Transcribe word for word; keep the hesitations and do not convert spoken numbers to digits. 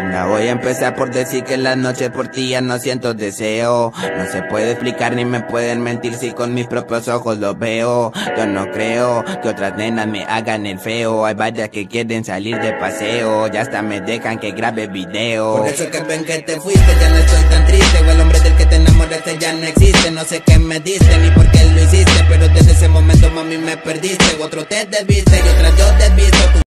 Ya voy a empezar por decir que en las noches por ti ya no siento deseo. No se puede explicar ni me pueden mentir si con mis propios ojos lo veo. Yo no creo que otras nenas me hagan el feo. Hay varias que quieren salir de paseo, ya hasta me dejan que grabe video. Por eso que ven que te fuiste, ya no estoy tan triste. O el hombre del que te enamoraste ya no existe. No sé qué me diste ni por qué lo hiciste, pero desde ese momento mami me perdiste. Otro te desviste y otra yo desvisto.